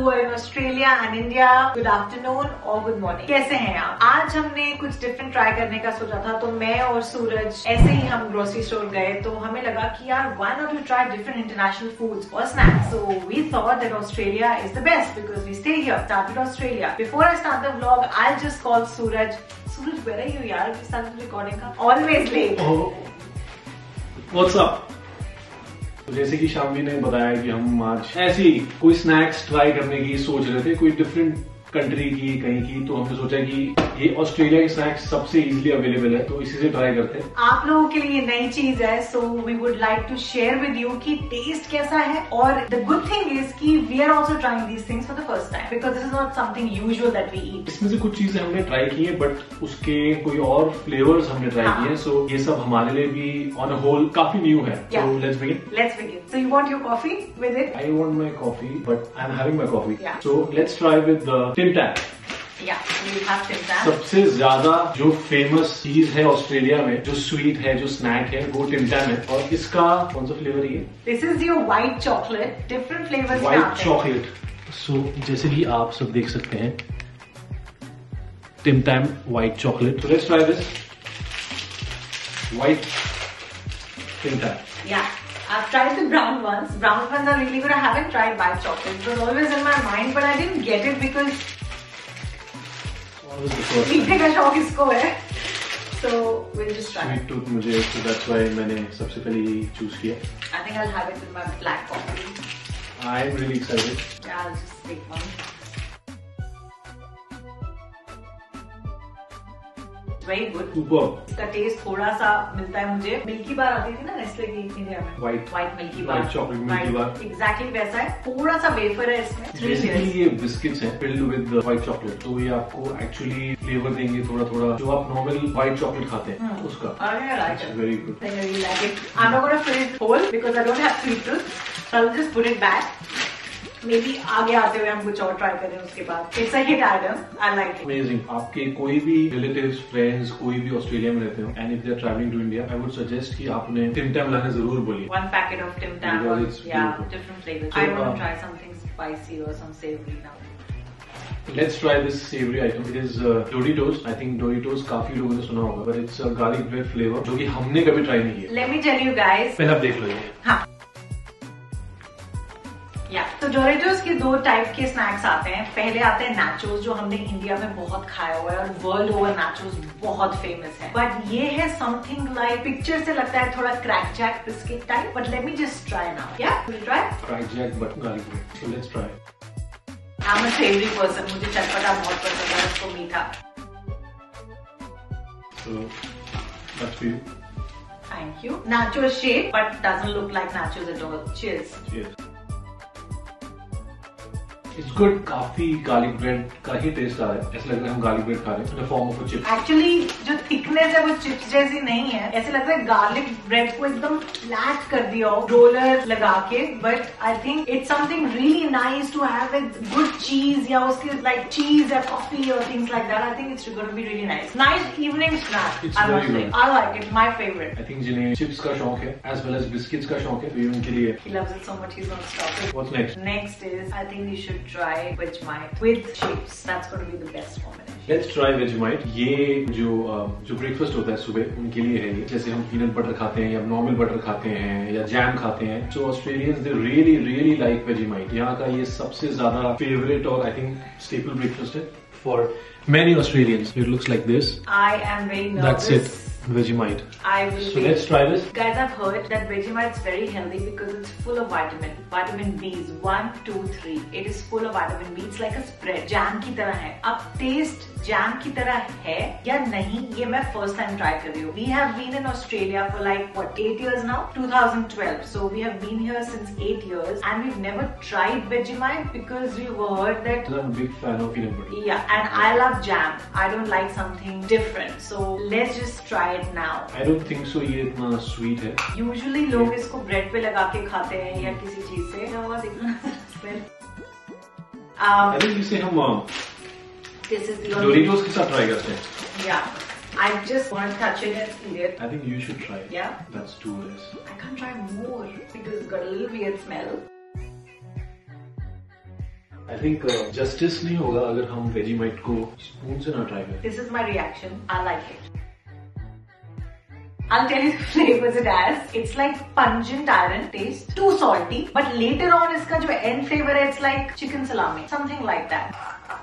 who are in Australia and India, good afternoon or good morning. कैसे हैं आप? आज हमने कुछ डिफरेंट ट्राई करने का सोचा था, तो मैं और सूरज ऐसे ही हम ग्रोसरी स्टोर गए, तो हमें लगा कि यार why not we try different international foods or snacks. So we thought that Australia is the best because we stay here. Started Australia. Before I start the vlog, I'll just call Suraj. Suraj, where are you yaar? We started recording ka. Always late. Oh. What's up? तो जैसे कि शामवी ने बताया कि हम आज ऐसे ही कोई स्नैक्स ट्राई करने की सोच रहे थे, कोई डिफरेंट कंट्री की कहीं की, तो हमने सोचा कि ये ऑस्ट्रेलिया के स्नैक्स सबसे इजीली अवेलेबल है, तो इसी से ट्राई करते हैं। आप लोगों के लिए नई चीज है, so we would like to share with you कि टेस्ट कैसा है। और द गुड थिंग इज कि we are also trying these things for the first time because this is not something usual that we eat. इसमें से कुछ चीजें हमने ट्राई की है, बट उसके कोई और फ्लेवर्स हमने ट्राई किए हैं, सो ये सब हमारे लिए भी ऑन अ होल काफी न्यू है। So let's begin. So you want your coffee with it? I want my coffee, but I'm having my coffee. Yeah. So let's try with the Tim Tam. Yeah, we'll have Tim Tam. सबसे ज्यादा जो famous चीज है Australia में, जो sweet है, जो snack है, वो टिम टैम है। और इसका कौन सा फ्लेवर है? This is your white chocolate. Different flavors. White chocolate. So जैसे कि आप सब देख सकते हैं, Tim Tam white chocolate. So let's try this white Tim Tam. Yeah. I've tried the brown ones. Brown ones are really good. I haven't tried white chocolate. It was always in my mind, but I didn't get it because मीठे का शौक इसको है. So we'll just try. Sweet tooth मुझे, so that's why मैंने सबसे पहले ये चूज किया. I think I'll have it with my black coffee. I'm really excited. Yeah, I'll just take one. Very good. Super. इसका टेस्ट थोड़ा सा मिलता है मुझे. मिल्की बार आती थी ना नेस्ले की इंडिया में. White milky bar. White chocolate milky bar. Exactly वैसा है. थोड़ा सा वेफर है इसमें. Basically ये बिस्किट्स हैं filled with the white chocolate. तो ये आपको actually फ्लेवर देंगे थोड़ा थोड़ा जो आप नॉर्मल white chocolate खाते हैं उसका. I like it. Very good. I really like it. I'm not gonna fill it whole because I don't have sweet tooth. So I'll just put it back. Maybe आगे आते हुए हम कुछ और try करें उसके बाद. It's a hit item. I like it. Amazing. आपके कोई भी relatives, friends, कोई भी ऑस्ट्रेलिया में रहते हो, and if they are traveling to India, I would suggest कि आप उन्हें Tim Tam लाने जरूर बोलिए. One packet of Tim Tam. Because it's beautiful. Different flavors. So, I want to try something spicy or some savory now. Let's try this savory item. It is Doritos. I think Doritos काफी लोगों ने सुना होगा, but it's a garlic bread flavor जो कि हमने कभी try नहीं किया. Let me tell you guys. पहले आप देख लो ये. हाँ. तो डोरेटोस के दो टाइप के स्नैक्स आते हैं. पहले आते हैं नाचोस जो हमने इंडिया में बहुत खाया हुआ है और वर्ल्ड ओवर नाचोस बहुत फेमस है. बट ये है समथिंग लाइक, पिक्चर से लगता है थोड़ा crack jack biscuit type. But let me just try now. Yeah will try crack jack but garlic bread. So let's try. I am a savoury person. मुझे चटपटा बहुत पसंद है, उसको मीठा. So that's for you. Thank you. Nacho shape but doesn't look like nachos at all. Cheers. Cheers. It's good. काफी garlic bread का ही टेस्ट आ रहा है. ऐसा लग रहा है हम गार्लिक ब्रेड खा रहे हैं in the form of a chip. Actually जो थिकनेस है वो चिप्स जैसी नहीं है. ऐसे लग रहा है गार्लिक ब्रेड को एकदम फ्लैट कर दिया हो रोलर लगा के. But I think it's something really nice to have with good cheese या उसके लाइक चीज या कॉफी और things like that. I think it's going to be really nice. Nice evening snack. I like it. My favourite. I think जिन्हें chips का शौक है as well as biscuits का शौक है, तो उनके लिए. He loves it so much he's gonna stop it. What's next? Next is I think you should try Vegemite with chips. That's going to be the best combination. Let's try Vegemite. ये जो breakfast होता है सुबह उनके लिए है ये. जैसे हम पीनट बटर खाते हैं या नॉर्मल बटर खाते हैं या जैम खाते हैं. So Australians they really like Vegemite. यहाँ का ये सबसे ज्यादा फेवरेट और आई थिंक स्टेपल ब्रेकफास्ट है for many Australians. It looks like this. I am very nervous. That's it. Vegemite. I will. So let's try this. Guys, I've heard that Vegemite is very healthy because it's full of vitamin B's 1, 2, 3. It is full of vitamin B. It's like a spread. Jam की तरह है. अब test jam की तरह है या नहीं ये मैं फर्स्ट टाइम ट्राई कर रही हूँ. We have been in Australia for like what 8 years now? 2012. So we have been here since 8 years and we've never tried Vegemite because we've heard that. I'm a big fan of peanut butter. Yeah, and I love jam. I don't like something different. So let's just try it now. I don't think so. ये इतना sweet है. Usually लोग इसको bread पे लगा के खाते हैं या किसी चीज से. I think इसे हम This is the Doritos के साथ ट्राई करते हैं. Yeah. I just want to touch it and eat it. I think you should try it. Yeah? That's too less. I can't try more because it's got a little weird smell. I think justice नहीं होगा अगर हम वेजीमाइट को spoon से ना try करें। This is my reaction, I like it. I'll tell you the flavors it has. It's like pungent iron taste, too salty, but later on इसका जो end flavor है, it's like chicken salami, something like that.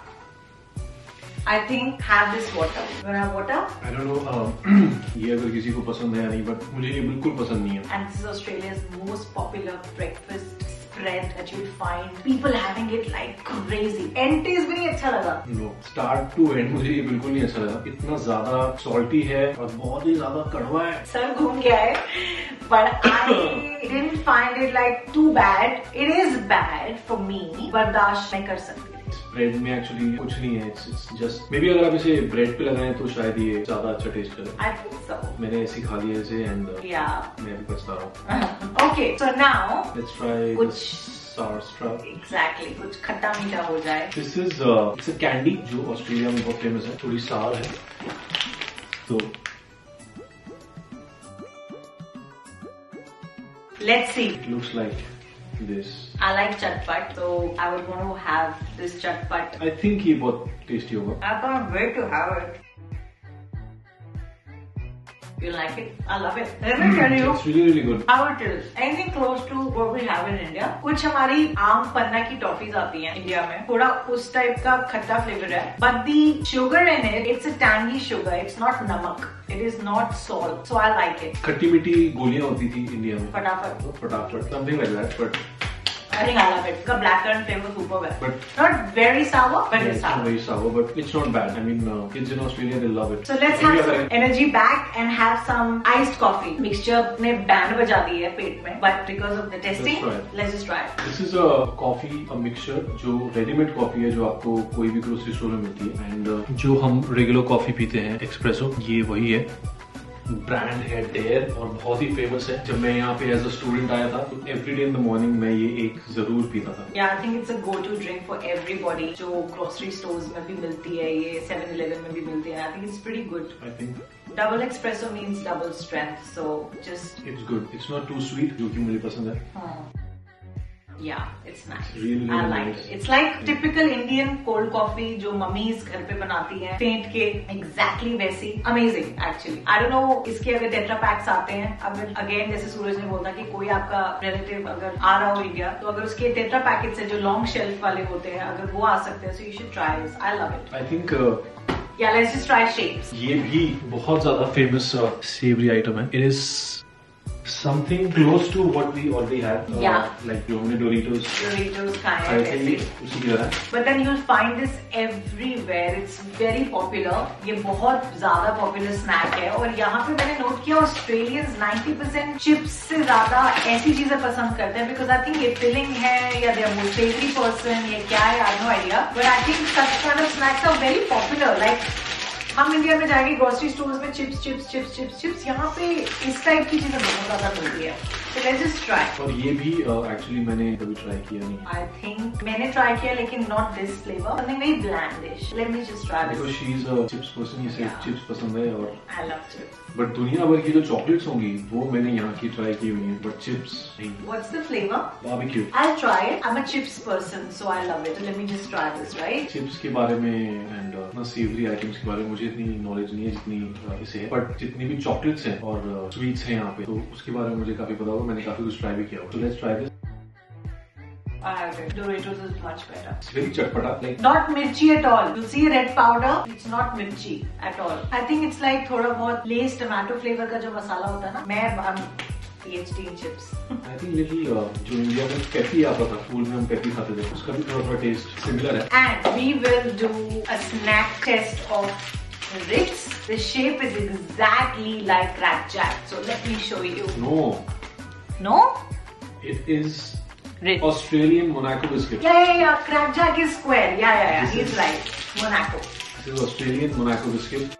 I think have this water. You wanna have water? I don't know. ये अगर किसी को पसंद है या नहीं, but मुझे ये बिल्कुल पसंद नहीं है। And this is Australia's most popular breakfast spread that you'd find people having it like crazy. End taste भी नहीं अच्छा लगा। No, start to end मुझे ये बिल्कुल नहीं अच्छा लगा। इतना ज्यादा salty है और बहुत ही ज्यादा कड़वा है। सर घूम गया है, but I didn't find it like too bad. It is bad for me, बर्दाश्त नहीं कर सकती। ब्रेड में एक्चुअली कुछ नहीं है, इट्स जस्ट मे बी अगर आप इसे ब्रेड पे लगाएं तो शायद ये ज्यादा अच्छा टेस्ट करे। I think so. मैंने ऐसे खा लिया इसे एंड मैं भी पछता रहा हूँ। Okay, so now let's try कुछ sour straw. Exactly, कुछ खट्टा मीठा हो जाए। This is it's a candy जो ऑस्ट्रेलिया में बहुत फेमस है, थोड़ी सार है। तो Let's see. it looks like this. I like chatpat, so I would want to have this chatpat. I think ये बहुत टेस्टी होगा। I can't wait to have it. You like it? I love it. Let me tell you It's really really good. how it is. Anything close to what we have in India. कुछ हमारी आम पन्ना की toffees आती हैं India में, थोड़ा उस type का खट्टा फ्लेवर है, but the sugar in it, it's a tangy sugar. It's not नमक. It is not salt. So I like it. खट्टी मीठी गोलियां होती थी इंडिया में, फटाफट। फटाफट something like that, but I think I love it. The black currant flavor super well. But not very sour, but yeah, it's it's not sour. very sour, but it's not bad. I mean, kids in Australia they love it. So let's have some energy back and have some iced coffee. Mixture ने band बजा दी है पेट में, but because of the testing, let's just try it. This is a coffee, a mixture जो readymade coffee है जो आपको कोई भी ग्रोसरी स्टोर में मिलती है, एंड जो हम रेगुलर कॉफी पीते हैं एक्सप्रेसो, ये वही है। ब्रांड है डेयर और बहुत ही फेमस है। जब मैं यहाँ पे एज अ स्टूडेंट आया था तो every day in the morning मैं ये एक जरूर पीता था। Yeah, I think it's a go-to drink for everybody. जो ग्रोसरी स्टोर्स में भी मिलती है, ये 7-Eleven में भी मिलती है। I think it's pretty good. I think Double espresso means double strength, so just it's good. It's not too sweet, जो कि मुझे पसंद है। Yeah, it's nice. Really, I really like nice. it. It's like typical Indian cold coffee जो mummies घर पे बनाती हैं, फेंट के exactly वैसी। Amazing actually. I don't know इसके अगर टेट्रा पैक्स आते हैं, अगर अगेन जैसे सूरज ने बोला कि कोई आपका रिलेटिव अगर आ रहा हो इंडिया, तो अगर उसके टेट्रा पैकेट्स है जो लॉन्ग शेल्फ वाले होते हैं, अगर वो आ सकते हैं, so you should try this. I love it. I think Yeah, let's just try shapes. ये भी बहुत ज्यादा फेमस सेवरी आइटम है। It is something close to what we already have. Yeah. Like जो हमने Doritos Doritos खाए खाए हैं थे, ऐसे। ये उसी की तरह है। But then you'll find this everywhere. It's very popular. ये बहुत ज्यादा पॉपुलर स्नैक है, और यहाँ पे मैंने नोट किया ऑस्ट्रेलियंस 90% चिप्स से ज्यादा ऐसी चीजें पसंद करते हैं, बिकॉज आई थिंक ये फिलिंग है या they are more savoury person, ये क्या है, I have no idea, but I think such kind of snacks are very popular. Like हम इंडिया में जाएंगे ग्रोसरी स्टोर्स में chips chips chips chips chips, यहाँ पे इस टाइप की चीजें बहुत ज्यादा मिलती है। So let's just try. और ये भी एक्चुअली मैंने कभी ट्राई किया नहीं। I think मैंने ट्राई किया, लेकिन not this flavor. Something very blandish. Let me just try this. Because she is a chips person, इसे Yeah. चिप्स पसंद है, और I love chips. बट दुनिया भर की जो चॉकलेट्स होंगी वो मैंने यहाँ की ट्राई की हुई है, बट चिप्स नहीं। What's the flavor? Barbecue. I'll try it. I'm a chips person, so I love it. Let me just try this, right? Chips के बारे में एंड सेवरी आइटम्स के बारे में मुझे इतनी नॉलेज नहीं है जितनी इसे है, बट जितनी भी चॉकलेट्स हैं और स्वीट्स हैं यहाँ पे, तो उसके बारे में मुझे काफी पता होगा। मैंने काफी कुछ ट्राई भी किया होगा। So let's try this. I agree. Doritos is much better. It's very चटपटा, like Not mirchi at all. You see red powder? It's not mirchi at all. I think it's like थोड़ा बहुत Lay's tomato flavor का जो मसाला होता है ना, मैं PhD in chips. I think little जो इंडिया में पेपी आता था, स्कूल में हम पेपी खाते थे, उसका भी थोड़ा थोड़ा टेस्ट सिमिलर है। And we will do a snack test of Ritz. The shape is exactly like Crackerjack. So let me show you. No, No? it is Ritz. Australian Monaco biscuit. Yeah. Crackerjack is square. Yeah. This He's is- right. Monaco. This is Australian Monaco biscuit.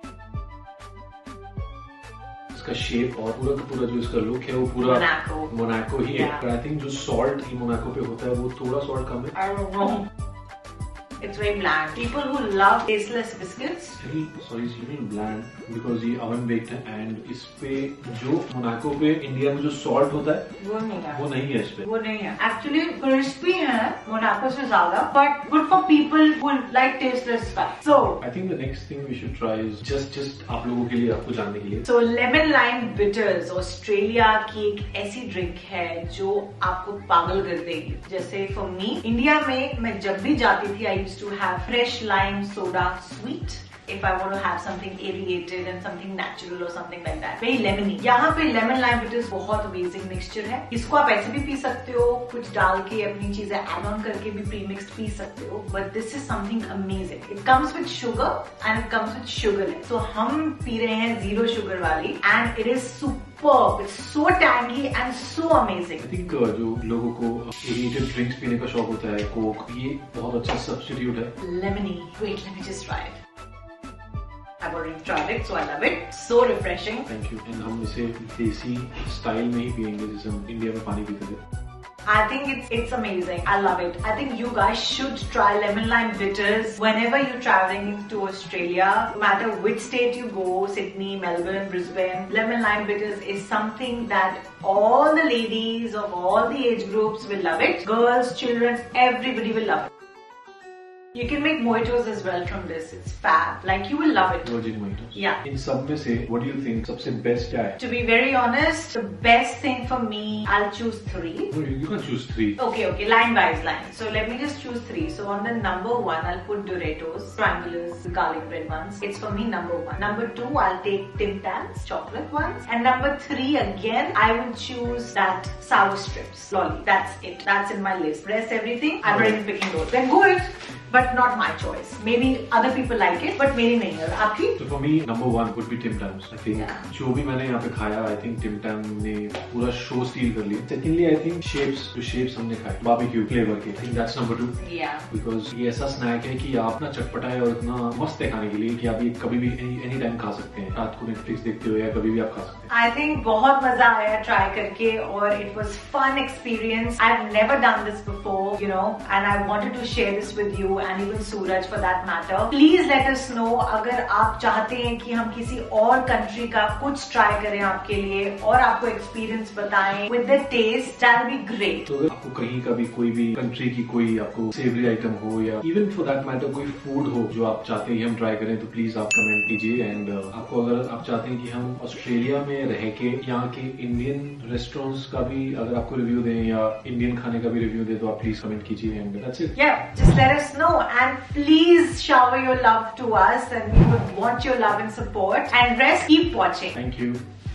इसका shape और पूरा का पूरा जो इसका look है वो पूरा मोनाको ही है, Yeah. पर आई थिंक जो सॉल्ट ही मोनाको पे होता है वो थोड़ा सॉल्ट कम है। I don't know. It's very bland. People who love tasteless biscuits. Sorry, it's little bland because ये oven baked है and इस पे जो मोनाको पे इंडिया में जो salt होता है वो नहीं है, वो नहीं है इस पे। वो नहीं है। Actually crispy है मोनाको से ज्यादा, but good for people who like tasteless stuff. So I think the next thing we should try is just आप लोगों के लिए, आपको जानने के लिए। So lemon lime bitters Australia की एक ऐसी ड्रिंक है जो आपको पागल कर देगी। जैसे फॉर मी इंडिया में मैं जब भी जाती थी I used to have fresh lime soda sweet if I want to have something aerated and something natural or something like that. Very lemony. यहाँ पे lemon lime bitters बहुत amazing mixture है। इसको आप ऐसे भी पी सकते हो, कुछ डाल के अपनी चीजें add on करके भी pre-mixed पी सकते हो। But this is something amazing. It comes with sugar and it comes with sugarless. So हम पी रहे हैं zero sugar वाली and it is superb. It's so tangy and so amazing. I think जो लोगों को aerated drinks पीने का शौक होता है, कोक, ये बहुत अच्छा substitute है। Lemony. Wait, let me just try it. I've already tried it, so I love it. So refreshing. Thank you. And हम इसे देसी स्टाइल में ही पियेंगे जैसे हम इंडिया में पानी पीते थे। I think it's amazing. I love it. I think you guys should try lemon lime bitters whenever you're traveling to Australia. No matter which state you go, Sydney, Melbourne, Brisbane, lemon lime bitters is something that all the ladies of all the age groups will love it. Girls, children, everybody will love it. You can make mojitos as well from this. It's fab. Like you will love it. Virgin mojitos. Yeah. इन सब में से what do you think सबसे best क्या है? To be very honest, the best thing for me, I'll choose 3. No, you can't choose 3. Okay, line by line. So let me just choose 3. So on the number 1, I'll put Doritos, triangulars, the garlic bread ones. It's for me number 1. Number 2, I'll take Tim Tams, chocolate ones. And number 3, again, I will choose that sour strips, lolly. That's it. That's in my list. Rest everything, I'm already picking those. They're good, but not my choice. Maybe other people like it, but मेरी नहीं है। आपकी? So for me, number 1 would be Tim Tams. I think जो भी मैंने यहाँ पे खाया, I think Tim Tam ने पूरा शो स्टील कर लिया। Secondly, I think shapes हमने खाए, barbecue flavor के। I think that's number 2. Yeah. Because ये ऐसा स्नैक है कि आप ना चटपटा है और इतना मस्त है खाने के लिए कि आप ये कभी भी any time खा सकते हैं। रात को Netflix देखते हो या कभी भी आप खा सकते हैं। I think बहुत मजा आया try करके और it was fun experience. I've never done this before, you know, and I wanted to share this with you and even Suraj for that matter. Please let us know अगर आप चाहते हैं कि हम किसी और कंट्री का कुछ ट्राई करें आपके लिए और आपको एक्सपीरियंस बताएं with the taste, that will be great. तो अगर आपको कहीं का भी कोई भी कंट्री की कोई आपको सेवरी आइटम हो या इवन फॉर दैट मैटर कोई फूड हो जो आप चाहते हैं हम ट्राई करें तो प्लीज आप कमेंट कीजिए। एंड आपको अगर आप चाहते हैं कि हम ऑस्ट्रेलिया में रह के यहाँ के इंडियन रेस्टोरेंट्स का भी अगर आपको रिव्यू दें या इंडियन खाने का भी रिव्यू दें तो आप प्लीज कमेंट कीजिए। And that's it. Yeah, just let us know and please shower your love to us and we would want your love and support and rest, keep watching. Thank you.